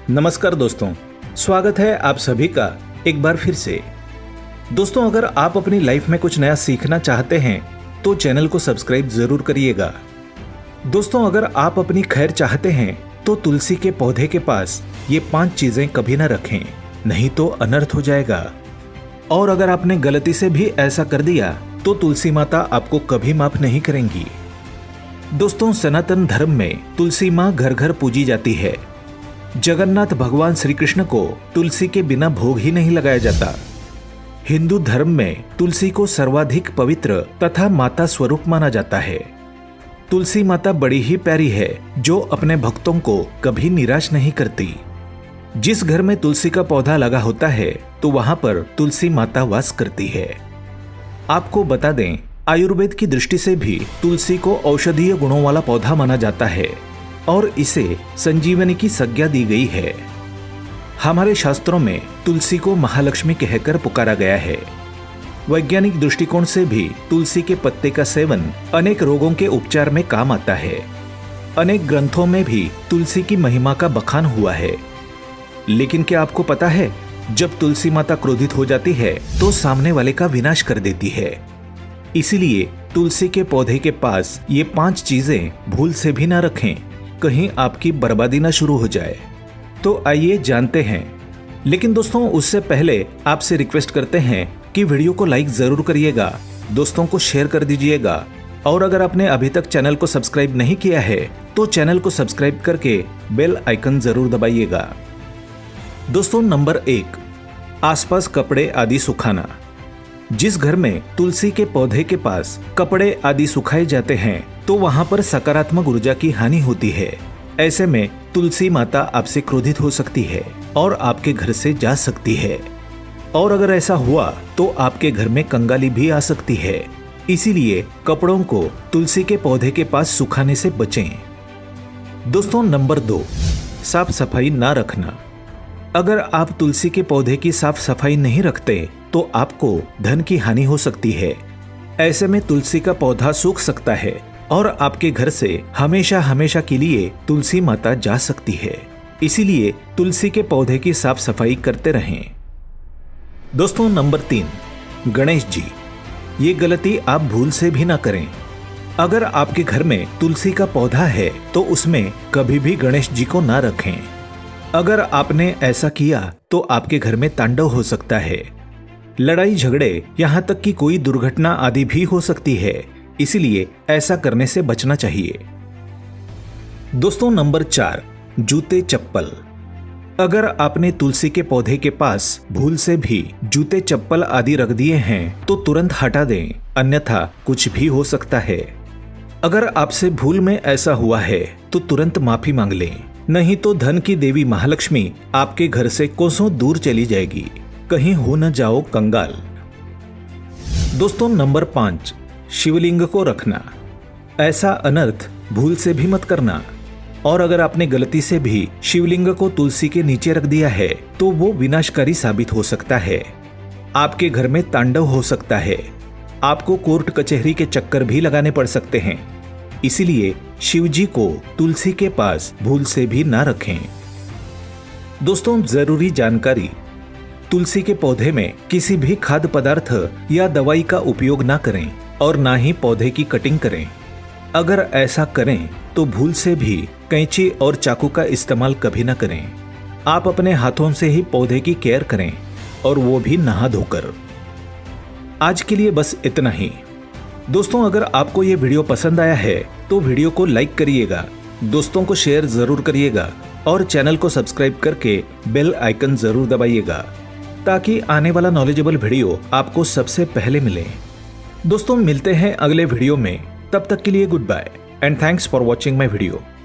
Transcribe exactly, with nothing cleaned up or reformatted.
नमस्कार दोस्तों, स्वागत है आप सभी का एक बार फिर से। दोस्तों, अगर आप अपनी लाइफ में कुछ नया सीखना चाहते हैं तो चैनल को सब्सक्राइब जरूर करिएगा। दोस्तों, अगर आप अपनी खैर चाहते हैं तो तुलसी के पौधे के पास ये पांच चीजें कभी न रखें, नहीं तो अनर्थ हो जाएगा। और अगर आपने गलती से भी ऐसा कर दिया तो तुलसी माता आपको कभी माफ नहीं करेंगी। दोस्तों, सनातन धर्म में तुलसी माँ घर घर पूजी जाती है। जगन्नाथ भगवान श्री कृष्ण को तुलसी के बिना भोग ही नहीं लगाया जाता। हिंदू धर्म में तुलसी को सर्वाधिक पवित्र तथा माता स्वरूप माना जाता है। तुलसी माता बड़ी ही प्यारी है जो अपने भक्तों को कभी निराश नहीं करती। जिस घर में तुलसी का पौधा लगा होता है तो वहां पर तुलसी माता वास करती है। आपको बता दें, आयुर्वेद की दृष्टि से भी तुलसी को औषधीय गुणों वाला पौधा माना जाता है और इसे संजीवनी की संज्ञा दी गई है। हमारे शास्त्रों में तुलसी को महालक्ष्मी कहकर पुकारा गया है। वैज्ञानिक दृष्टिकोण से भी तुलसी के पत्ते का सेवन अनेक रोगों के उपचार में काम आता है। अनेक ग्रंथों में भी तुलसी की महिमा का बखान हुआ है। लेकिन क्या आपको पता है, जब तुलसी माता क्रोधित हो जाती है तो सामने वाले का विनाश कर देती है। इसीलिए तुलसी के पौधे के पास ये पांच चीजें भूल से भी ना रखें, कहीं आपकी बर्बादी ना शुरू हो जाए। तो आइए जानते हैं। लेकिन दोस्तों, उससे पहले आपसे रिक्वेस्ट करते हैं कि वीडियो को लाइक जरूर करिएगा, दोस्तों को शेयर कर दीजिएगा और अगर आपने अभी तक चैनल को सब्सक्राइब नहीं किया है तो चैनल को सब्सक्राइब करके बेल आइकन जरूर दबाइएगा। दोस्तों, नंबर एक, आसपास कपड़े आदि सुखाना। जिस घर में तुलसी के पौधे के पास कपड़े आदि सुखाए जाते हैं तो वहां पर सकारात्मक ऊर्जा की हानि होती है। ऐसे में तुलसी माता आपसे क्रोधित हो सकती है और आपके घर से जा सकती है। और अगर ऐसा हुआ तो आपके घर में कंगाली भी आ सकती है। इसीलिए कपड़ों को तुलसी के पौधे के पास सुखाने से बचें। दोस्तों, नंबर दो, साफ सफाई ना रखना। अगर आप तुलसी के पौधे की साफ सफाई नहीं रखते तो आपको धन की हानि हो सकती है। ऐसे में तुलसी का पौधा सूख सकता है और आपके घर से हमेशा हमेशा के लिए तुलसी माता जा सकती है। इसीलिए तुलसी के पौधे की साफ सफाई करते रहें। दोस्तों, नंबर तीन, गणेश जी। ये गलती आप भूल से भी ना करें। अगर आपके घर में तुलसी का पौधा है तो उसमें कभी भी गणेश जी को ना रखें। अगर आपने ऐसा किया तो आपके घर में तांडव हो सकता है। लड़ाई झगड़े, यहाँ तक कि कोई दुर्घटना आदि भी हो सकती है। इसलिए ऐसा करने से बचना चाहिए। दोस्तों, नंबर चार, जूते चप्पल। अगर आपने तुलसी के पौधे के पास भूल से भी जूते चप्पल आदि रख दिए हैं तो तुरंत हटा दें, अन्यथा कुछ भी हो सकता है। अगर आपसे भूल में ऐसा हुआ है तो तुरंत माफी मांग लें, नहीं तो धन की देवी महालक्ष्मी आपके घर से कोसों दूर चली जाएगी। कहीं हो न जाओ कंगाल। दोस्तों, नंबर पांच, शिवलिंग को रखना। ऐसा अनर्थ भूल से भी मत करना। और अगर आपने गलती से भी शिवलिंग को तुलसी के नीचे रख दिया है तो वो विनाशकारी साबित हो सकता है। आपके घर में तांडव हो सकता है। आपको कोर्ट कचहरी के चक्कर भी लगाने पड़ सकते हैं। इसीलिए शिवजी को तुलसी के पास भूल से भी ना रखें। दोस्तों, जरूरी जानकारी। तुलसी के पौधे में किसी भी खाद्य पदार्थ या दवाई का उपयोग ना करें और ना ही पौधे की कटिंग करें। अगर ऐसा करें तो भूल से भी कैंची और चाकू का इस्तेमाल कभी ना करें। आप अपने हाथों से ही पौधे की केयर करें और वो भी नहा धोकर। आज के लिए बस इतना ही। दोस्तों, अगर आपको ये वीडियो पसंद आया है तो वीडियो को लाइक करिएगा, दोस्तों को शेयर जरूर करिएगा और चैनल को सब्सक्राइब करके बेल आइकन जरूर दबाइएगा ताकि आने वाला नॉलेजेबल वीडियो आपको सबसे पहले मिले। दोस्तों, मिलते हैं अगले वीडियो में। तब तक के लिए goodbye and thanks for watching my video.